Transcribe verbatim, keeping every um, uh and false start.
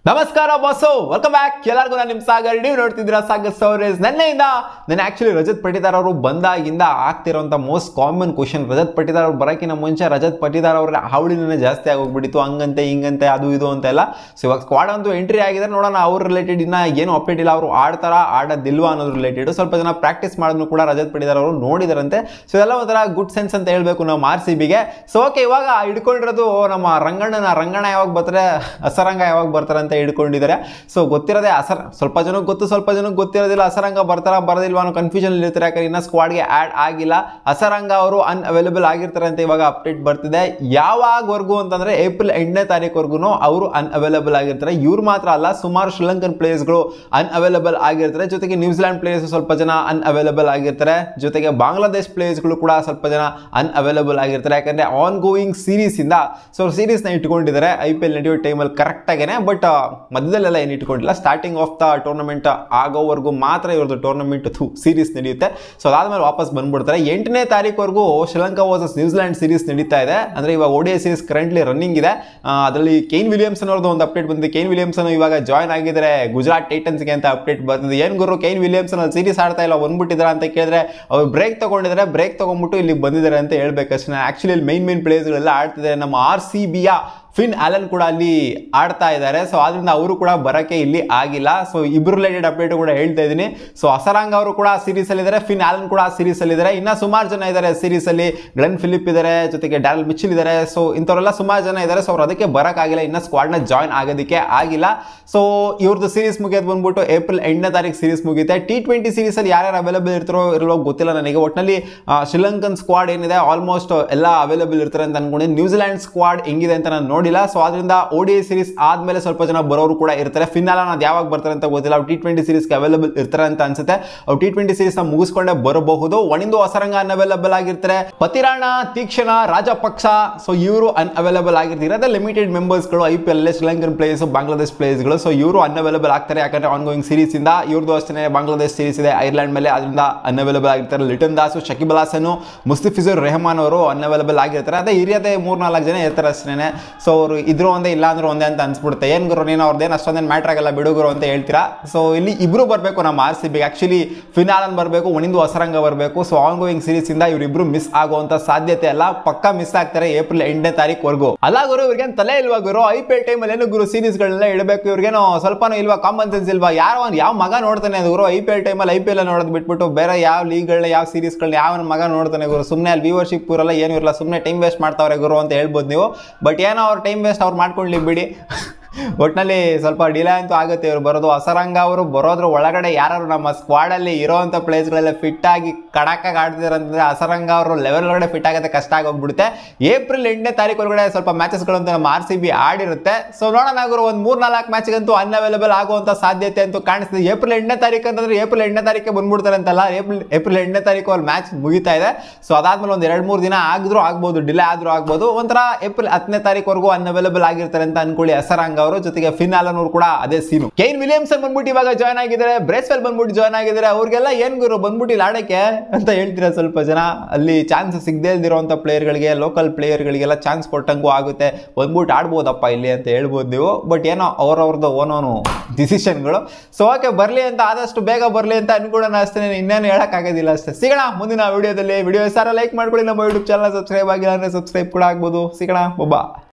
ನಮಸ್ಕಾರ boss, welcome back. ಎಲ್ಲರಿಗೂ ನಾನು ನಿಮ್ಮ ಸಾಗರ್. ನೀವು ನೋಡ್ತಿದ್ದೀರಾ ಸಾಗರ್ ಸ್ಟೋರೀಸ್. ನೆನ್ನೆಯಿಂದ ನಾನು ಆಕ್ಚುಲಿ ರಜತ್ ಪಟಿದಾರ್ ಅವರು ಬಂದಾಗಿಂದ ಆಗ್ತಿರೋಂಥ most common question, Rajat Patidar ಅವ್ರು ಬರೋಕ್ಕಿಂತ ಮುಂಚೆ ರಜತ್ ಪಟಿದಾರ್ ಅವ್ರ ಹಾವಳಿನೇ ಜಾಸ್ತಿ ಆಗೋಗ್ಬಿಟ್ಟಿತ್ತು. ಹಂಗಂತೆ ಹಿಂಗಂತೆ ಅದು ಇದು ಅಂತ ಎಲ್ಲ. ಸೊ ಇವಾಗ ಸ್ಕ್ವಾಡ್ ಅಂತೂ ಎಂಟ್ರಿ ಆಗಿದ್ದಾರೆ. ನೋಡೋಣ ಅವ್ರ ರಿಲೇಟೆಡ್ ಇನ್ನ ಏನು ಅಪ್ಡೇಟ್ ಇಲ್ಲ. ಅವರು ಆಡ್ತಾರಾ ಆಡೋದಿಲ್ವಾ ಅನ್ನೋದು ರಿಲೇಟೆಡ್ ಸ್ವಲ್ಪ ಜನ ಪ್ರಾಕ್ಟೀಸ್ ಮಾಡೋದು ಕೂಡ ರಜತ್ ಪಟಿದಾರ್ ಅವರು ನೋಡಿದಾರಂತೆ. ಸೊ ಇದೆಲ್ಲ ಒಂಥರ ಗುಡ್ ಸೆನ್ಸ್ ಅಂತ ಹೇಳ್ಬೇಕು ನಮ್ಮ ಆರ್ ಸಿ ಬಿಗೆ. ಸೊ ಓಕೆ, ಇವಾಗ ಹಿಡ್ಕೊಂಡಿರೋದು ನಮ್ಮ ರಂಗಣ್ಣನ. ರಂಗಣ್ಣ ಯಾವಾಗ ಬರ್ತಾರೆ, ಅಸರಂಗ ಯಾವಾಗ ಬರ್ತಾರೆ ಅಂತ ಹಿಡ್ಕೊಂಡಿದ್ದಾರೆ. ಸೊ ಗೊತ್ತಿರೋದೇ ಅಸರ, ಸ್ವಲ್ಪ ಜನಕ್ಕೆ ಗೊತ್ತು, ಸ್ವಲ್ಪ ಜನಕ್ಕೆ ಗೊತ್ತಿರೋದಿಲ್ಲ. ಅಸರಂಗ ಬರ್ತಾರ ಬರೋದಿಲ್ವಾ ಅನ್ನೋ ಕನ್ಫ್ಯೂಷನ್ ಇರ್ತಾರೆ. ಯಾಕಂದ್ರೆ ಇನ್ನ ಸ್ಕ್ವಾಡ್ಗೆ ಆಡ್ ಆಗಿಲ್ಲ. ಅಸರಂಗ ಅವರು ಅನ್ಅವೈಲೇಬಲ್ ಆಗಿರ್ತಾರೆ ಅಂತ ಇವಾಗ ಅಪ್ಡೇಟ್ ಬರ್ತಿದೆ. ಯಾವಾಗವರೆಗೂ ಅಂತಂದ್ರೆ ಏಪ್ರಿಲ್ ಎಂಟನೇ ತಾರೀಕುವರೆಗೂ ಅವರು ಅನ್ಅವೈಲೇಬಲ್ ಆಗಿರ್ತಾರೆ. ಇವ್ರು ಮಾತ್ರ ಅಲ್ಲ, ಸುಮಾರು ಶ್ರೀಲಂಕನ್ ಪ್ಲೇಯರ್ಸ್ಗಳು ಅನ್ಅವೈಲೇಬಲ್ ಆಗಿರ್ತಾರೆ. ಜೊತೆಗೆ ನ್ಯೂಜಿಲೆಂಡ್ ಪ್ಲೇಯರ್ಸ್ ಸ್ವಲ್ಪ ಜನ ಅನ್ಅವೈಲೇಬಲ್ ಆಗಿರ್ತಾರೆ. ಜೊತೆಗೆ ಬಾಂಗ್ಲಾದೇಶ್ ಪ್ಲೇಯರ್ಸ್ಗಳು ಕೂಡ ಸ್ವಲ್ಪ ಜನ ಅನ್ಅವೈಲೇಬಲ್ ಆಗಿರ್ತಾರೆ. ಯಾಕಂದ್ರೆ ಆನ್ ಗೋಯಿಂಗ್ ಸೀರೀಸ್ ಇಂದ ಸೊ ಸೀರೀಸ್ ನ ಇಟ್ಕೊಂಡಿದ್ದಾರೆ ಐ ಪಿ ಎಲ್ ನಡೆಯೋ ಟೈಮಲ್ಲಿ ಕರೆಕ್ಟ್ ಆಗೇನೆ. ಬಟ್ ಮಧ್ಯದಲ್ಲೆಲ್ಲ ಏನು ಇಟ್ಕೊಂಡಿಲ್ಲ. ಸ್ಟಾರ್ಟಿಂಗ್ ಆಫ್ ದ ಟೂರ್ನಮೆಂಟ್ ಆಗೋವರೆಗೂ ಮಾತ್ರ ಇವ್ರದ್ದು ಟೂರ್ನಮೆಂಟ್ ಥೂ ಸೀರೀಸ್ ನಡೆಯುತ್ತೆ. ಸೊ ಅದಾದ್ಮೇಲೆ ವಾಪಸ್ ಬಂದ್ಬಿಡ್ತಾರೆ. ಎಂಟನೇ ತಾರೀಕುವರೆಗೂ ಶ್ರೀಲಂಕಾ ವರ್ಸಸ್ ನ್ಯೂಜಿಲೆಂಡ್ ಸೀರೀಸ್ ನಡೀತಾ ಇದೆ. ಅಂದ್ರೆ ಇವಾಗ ಓಡಿಐ ಸೀರೀಸ್ ಕರೆಂಟ್ಲಿ ರನ್ನಿಂಗ್ ಇದೆ. ಅದರಲ್ಲಿ ಕೇನ್ ವಿಲಿಯಮ್ಸನ್ ಅವ್ರದ್ದು ಒಂದು ಅಪ್ಡೇಟ್ ಬಂದಿದೆ. ಕೇನ್ ವಿಲಿಯಮ್ಸನ್ ಇವಾಗ ಜಾಯ್ನ್ ಆಗಿದ್ದಾರೆ ಗುಜರಾತ್ ಟೈಟನ್ಸ್ಗೆ ಅಂತ ಅಪ್ಡೇಟ್ ಬಂದಿದೆ. ಏನ್ ಗುರು ಕೇನ್ ವಿಲಿಯಮ್ಸನ್ ಅಲ್ಲಿ ಸೀರೀಸ್ ಆಡ್ತಾ ಇಲ್ಲ, ಬಂದ್ಬಿಟ್ಟಿದ್ದಾರೆ ಅಂತ ಕೇಳಿದ್ರೆ ಅವ್ರು ಬ್ರೇಕ್ ತಗೊಂಡಿದ್ದಾರೆ. ಬ್ರೇಕ್ ತಗೊಂಡ್ಬಿಟ್ಟು ಇಲ್ಲಿ ಬಂದಿದ್ದಾರೆ ಅಂತ ಹೇಳ್ಬೇಕಷ್ಟೇ. ಆಕ್ಚುಲಿ ಮೈನ್ ಮೈನ್ ಪ್ಲೇಯರ್ಸ್ಗಳೆಲ್ಲ ಆಡ್ತಿದ್ದಾರೆ. ನಮ್ಮ ಆರ್ ಸಿ ಬಿಯ ಫಿನ್ ಆಲನ್ ಕೂಡ ಅಲ್ಲಿ ಆಡ್ತಾ ಇದ್ದಾರೆ. ಸೊ ಆದ್ರಿಂದ ಅವರು ಕೂಡ ಬರಕ್ಕೆ ಇಲ್ಲಿ ಆಗಿಲ್ಲ. ಸೊ ಇಬ್ರು ರಿಲೇಟೆಡ್ ಅಪ್ಡೇಟ್ ಕೂಡ ಹೇಳ್ತಾ ಇದ್ದೀನಿ. ಸೊ ಅಸರಾಂಗ್ ಅವರು ಕೂಡ ಸೀರೀಸ್ ಅಲ್ಲಿ ಇದ್ದಾರೆ, ಫಿನ್ ಆಲನ್ ಕೂಡ ಸೀರೀಸ್ ಅಲ್ಲಿ ಇದ್ದಾರೆ. ಇನ್ನ ಸುಮಾರು ಜನ ಇದ್ದಾರೆ ಸೀರೀಸ್ ಅಲ್ಲಿ. ಗ್ಲೆನ್ ಫಿಲಿಪ್ ಇದ್ದಾರೆ, ಜೊತೆಗೆ ಡ್ಯಾರಲ್ ಮಿಚಿಲ್ ಇದ್ದಾರೆ. ಸೊ ಇಂಥವರೆಲ್ಲ ಸುಮಾರು ಜನ ಇದ್ದಾರೆ. ಸೊ ಅವ್ರು ಅದಕ್ಕೆ ಬರಕ್ಕಾಗಿಲ್ಲ, ಇನ್ನ ಸ್ಕ್ವಾಡ್ ನ ಜಾಯ್ನ್ ಆಗೋದಕ್ಕೆ ಆಗಿಲ್ಲ. ಸೊ ಇವ್ರದ್ದು ಸೀರೀಸ್ ಮುಗಿಯೋದು ಬಂದ್ಬಿಟ್ಟು ಏಪ್ರಿಲ್ ಎಂಟನೇ ತಾರೀಕು ಸೀರೀಸ್ ಮುಗಿಯುತ್ತೆ. ಟಿ ಟ್ವೆಂಟಿ ಸೀರೀಸ್ ಅಲ್ಲಿ ಯಾರ್ಯಾರು ಅವೈಲೇಬಲ್ ಇರ್ತಾರೋ ಇರಲೋ ಗೊತ್ತಿಲ್ಲ ನನಗೆ. ಒಟ್ಟಿನಲ್ಲಿ ಶ್ರೀಲಂಕನ್ ಸ್ಕ್ವಾಡ್ ಏನಿದೆ ಆಲ್ಮೋಸ್ಟ್ ಎಲ್ಲ ಅವೈಲೇಬಲ್ ಇರ್ತಾರೆ ಅಂತ ಅನ್ಕೊಂಡಿದ್ದೀನಿ. ನ್ಯೂಜಿಲೆಂಡ್ ಸ್ಕ್ವಾಡ್ ಹೆಂಗಿದೆ ಅಂತ ನಾನು ನೋಡಿಲ್ಲ. ಸೊ ಅದರಿಂದ ಓಡಿಐ ಸೀರೀಸ್ ಆದ್ಮೇಲೆ ಸ್ವಲ್ಪ ಜನ ಬರೋರು ಕೂಡ ಇರ್ತಾರೆ. ಫಿನಾಲ್ ಅದು ಯಾವಾಗ ಬರ್ತಾರೆ ಅಂತ ಗೊತ್ತಿಲ್ಲ. ಅವ್ರು ಟಿ ಟ್ವೆಂಟಿ ಸೀರೀಸ್ಗೆ ಅವೈಲೇಬಲ್ ಇರ್ತಾರೆ ಅಂತ ಅನ್ಸುತ್ತೆ. ಅವ್ರು ಟಿ ಟ್ವೆಂಟಿ ಸೀರೀಸ್ ನ ಮುಗಿಸ್ಕೊಂಡೇ ಬರಬಹುದು. ಒಣಿಂದು ಅಸರಂಗ ಅನ್ಅವೈಲೇಬಲ್ ಆಗಿರ್ತಾರೆ. ಪತಿರಾಣ, ತೀಕ್ಷಣ, ರಾಜಪಕ್ಷ ಸೊ ಇವರು ಅನ್ಅವೈಲೇಬಲ್ ಆಗಿರ್ತಾರೆ. ಲಿಮಿಟೆಡ್ ಮೆಂಬರ್ಸ್ ಗಳು I P L Sri Lankan players, Bangladesh players ಗಳು. ಸೊ ಇವರು ಅನ್ಅವೈಲೇಬಲ್ ಆಗ್ತಾರೆ. ಯಾಕಂದ್ರೆ ಆನ್ ಗೋಯಿಂಗ್ ಸೀರೀಸ್ ಇಂದ ಇವ್ರದ್ದು ಅಷ್ಟೇ ಬಾಂಗ್ಲಾದೇಶ್ ಸೀರೀಸ್ ಇದೆ ಐರ್ಲೆಂಡ್ ಮೇಲೆ, ಅದರಿಂದ ಅನ್ಅವೈಲೇಬಲ್ ಆಗಿರ್ತಾರೆ. ಲಿಟನ್ ದಾಸು, ಶಕೀಬ್ ಅಲ್ ಹಸನ್, ಮುಸ್ತಫಿಜುರ್ ರೆಹಮಾನ್ ಅವರು ಅನ್ಅವೈಲೇಬಲ್ ಆಗಿರ್ತಾರೆ. ಅದೇ ಹಿರಿಯದೇ ಮೂರ್ ನಾಲ್ಕು ಜನ ಇರ್ತಾರೆ ಅಷ್ಟೇ. ಸೊ ಅವರು ಇದ್ರು ಒಂದೇ ಇಲ್ಲ ಅಂದ್ರೆ ಒಂದೇ ಅಂತ ಅನ್ಸ್ಬಿಡುತ್ತೆ. ಏನ್ ಗುರು ನೀನು ಅವ್ರದ್ದೇನು ಅಷ್ಟೊಂದೇನು ಮ್ಯಾಟ್ರ್ ಆಗಲ್ಲ ಬಿಡುಗರು ಅಂತ ಹೇಳ್ತೀರಾ. ಸೊ ಇಲ್ಲಿ ಇಬ್ರು ಬರಬೇಕು ನಮ್ಮ ಆರ್ ಸಿ ಬಿಗೆ. ಆಕ್ಚುಲಿ ಫಿನಾಲನ್ ಬರಬೇಕು, ಒಣಿಂದು ಅಸರಂಗ ಬರಬೇಕು. ಸೊ ಆನ್ ಗೋಯಿಂಗ್ ಸೀರೀಸ್ ಇಂದ ಇವರಿಬ್ರು ಮಿಸ್ ಆಗುವಂತ ಸಾಧ್ಯತೆ ಅಲ್ಲ, ಪಕ್ಕ ಮಿಸ್ ಆಗ್ತಾರೆ ಏಪ್ರಿಲ್ ಎಂಟನೇ ತಾರೀಕುವರೆಗೂ. ಅಲ್ಲ ಗುರು, ಇವ್ರಿಗೇನು ತಲೆ ಇಲ್ವಾ ಗುರು? ಐ ಪಿ ಎಲ್ ಟೈಮಲ್ಲಿ ಏನು ಗುರು ಸೀರೀಸ್ಗಳನ್ನ ಇಡಬೇಕು? ಇವ್ರಿಗೇನೋ ಸ್ವಲ್ಪನೂ ಇಲ್ವಾ? ಕಾಮನ್ ಸೆನ್ಸ್ ಇಲ್ವಾ? ಯಾರೋ ಯಾವ ಮಗ ನೋಡ್ತಾನೆ ಅದು ಗುರು? ಐ ಪಿ ಎಲ್ ಟೈಮಲ್ಲಿ ಐ ಪಿ ಎಲ್ ನೋಡೋದು ಬಿಟ್ಬಿಟ್ಟು ಬೇರೆ ಯಾವ ಲೀಗ್ಗಳನ್ನ ಯಾವ ಸೀರೀಸ್ಗಳನ್ನ ಯಾವ ಮಗ ನೋಡ್ತಾನೆ ಗುರು? ಸುಮ್ಮನೆ ಅಲ್ಲಿ ವ್ಯೂವರ್ಶಿಪ್ ಇರಲ್ಲ, ಏನು ಇರಲ್ಲ, ಸುಮ್ಮನೆ ಟೈಮ್ ವೇಸ್ಟ್ ಮಾಡ್ತಾವ್ರೆ ಗುರು ಅಂತ ಹೇಳ್ಬೋದು ನೀವು. ಬಟ್ ಏನೋ ಅವ್ರ ಟೈಮ್ ವೇಸ್ಟ್ ಅವ್ರು ಮಾಡ್ಕೊಳ್ಳಿ ಬಿಡಿ. ಒಟ್ಟಿನಲ್ಲಿ ಸ್ವಲ್ಪ ಡಿಲೇ ಅಂತೂ ಆಗುತ್ತೆ ಇವ್ರು ಬರೋದು. ಅಸರಂಗ ಅವರು ಬರೋದ್ರ ಒಳಗಡೆ ಯಾರು ನಮ್ಮ ಸ್ಕ್ವಾಡಲ್ಲಿ ಇರೋವಂಥ ಪ್ಲೇಸ್ಗಳೆಲ್ಲ ಫಿಟ್ ಆಗಿ ಕಡಕಾಗಿ ಆಡ್ತಿದ್ದಾರೆ ಅಂತಂದ್ರೆ ಅಸರಂಗ ಅವರು ಲೆವೆಲ್ ಒಳಗಡೆ ಫಿಟ್ ಆಗುತ್ತೆ, ಕಷ್ಟ ಆಗೋಗ್ಬಿಡುತ್ತೆ. ಏಪ್ರಿಲ್ ಎಂಟನೇ ತಾರೀಕು ಒಳಗಡೆ ಸ್ವಲ್ಪ ಮ್ಯಾಚಸ್ಗಳಂತೂ ನಮ್ಮ ಆರ್ ಸಿ ಬಿ ಆಡಿರುತ್ತೆ. ಸೊ ನೋಡೋಣ ಗುರು, ಒಂದು ಮೂರ್ ನಾಲ್ಕು ಮ್ಯಾಚ್ಗಂತೂ ಅನ್ಅವೈಲೇಬಲ್ ಆಗುವಂಥ ಸಾಧ್ಯತೆ ಅಂತೂ ಕಾಣಿಸ್ತಿದೆ. ಏಪ್ರಿಲ್ ಎಂಟನೇ ತಾರೀಕು ಅಂತಂದ್ರೆ ಏಪ್ರಿಲ್ ಎಂಟನೇ ತಾರೀಕೆ ಬಂದ್ಬಿಡ್ತಾರೆ ಅಂತಲ್ಲ, ಏಪ್ರಿಲ್ ಏಪ್ರಿಲ್ ಎಂಟನೇ ತಾರೀಕು ಅಲ್ಲಿ ಮ್ಯಾಚ್ ಮುಗಿತಾ ಇದೆ. ಸೊ ಅದಾದ್ಮೇಲೆ ಒಂದು ಎರಡು ಮೂರು ದಿನ ಆಗಿದ್ರು ಆಗ್ಬೋದು, ಡಿಲೇ ಆದ್ರೂ ಆಗ್ಬೋದು. ಒಂಥರ ಏಪ್ರಿಲ್ ಹತ್ತನೇ ತಾರೀಕುವರೆಗೂ ಅನ್ಅವೈಲೇಬಲ್ ಆಗಿರ್ತಾರೆ ಅಂತ ಅನ್ಕೊಳ್ಳಿ ಅಸರಂಗ ಅವರು. ಜೊತೆಗೆ ಫಿನ್ ಆಲನ್ ಅವರು ಕೂಡ ಅದೇ ಸೀನು. ಕೇನ್ ವಿಲಿಯಮ್ಸನ್ ಬಂದ್ಬಿಟ್ಟು ಇವಾಗ ಜಾಯ್ನ್ ಆಗಿದ್ದಾರೆ. ಬ್ರೇಸ್ವೆಲ್ ಬಂದ್ಬಿಟ್ಟು ಜಾಯ್ನ್ ಆಗಿದ್ದಾರೆ. ಅವ್ರಿಗೆಲ್ಲ ಏನ್ ಗುರು ಬಂದ್ಬಿಟ್ಟು ಇಲ್ಲಿ ಆಡಕ್ಕೆ ಅಂತ ಹೇಳ್ತೀರಾ ಸ್ವಲ್ಪ ಜನ. ಅಲ್ಲಿ ಚಾನ್ಸ್ ಸಿಗದೇ ಇಲ್ದಿರುವಂತ ಪ್ಲೇಯರ್ಗಳಿಗೆ, ಲೋಕಲ್ ಪ್ಲೇಯರ್ಗಳಿಗೆಲ್ಲ ಚಾನ್ಸ್ ಕೊಟ್ಟಂಗೂ ಆಗುತ್ತೆ. ಬಂದ್ಬಿಟ್ಟು ಆಡ್ಬೋದಪ್ಪ ಇಲ್ಲಿ ಅಂತ ಹೇಳ್ಬೋದು ನೀವು. ಬಟ್ ಏನೋ ಅವ್ರವ್ರದ್ದು ಓನೋನು ಡಿಸಿಷನ್ಗಳು. ಸೊ ಓಕೆ, ಬರ್ಲಿ ಅಂತ ಆದಷ್ಟು ಬೇಗ ಬರ್ಲಿ ಅಂತ ಅನ್ಕೊಳ್ಳೋಣ ಅಷ್ಟೇ, ಇನ್ನೇನು ಹೇಳಕ್ ಆಗೋದಿಲ್ಲ ಅಷ್ಟೇ. ಸಿಗೋಣ ಮುಂದಿನ ವಿಡಿಯೋದಲ್ಲಿ. ವಿಡಿಯೋ ಸಾರ ಲೈಕ್ ಮಾಡ್ಕೊಳ್ಳಿ, ನಮ್ಮ ಯೂಟ್ಯೂಬ್ ಚಾನಲ್ ಸಬ್ಸ್ಕ್ರೈಬ್ ಆಗಿಲ್ಲ ಅಂದ್ರೆ ಸಬ್ಸ್ಕ್ರೈಬ್ ಕೂಡ ಆಗ್ಬೋದು. ಸಿಗೋಣ, ಬೊಬ್ಬಾ.